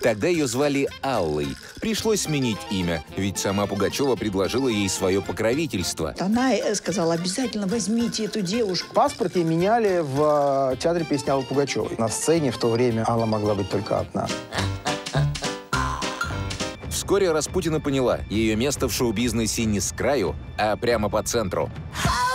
Тогда ее звали Аллой. Пришлось сменить имя, ведь сама Пугачева предложила ей свое покровительство. Она сказала: обязательно возьмите эту девушку. Паспорт ей меняли в театре песни Аллы Пугачевой. На сцене в то время Алла могла быть только одна. Вскоре Распутина поняла, ее место в шоу-бизнесе не с краю, а прямо по центру.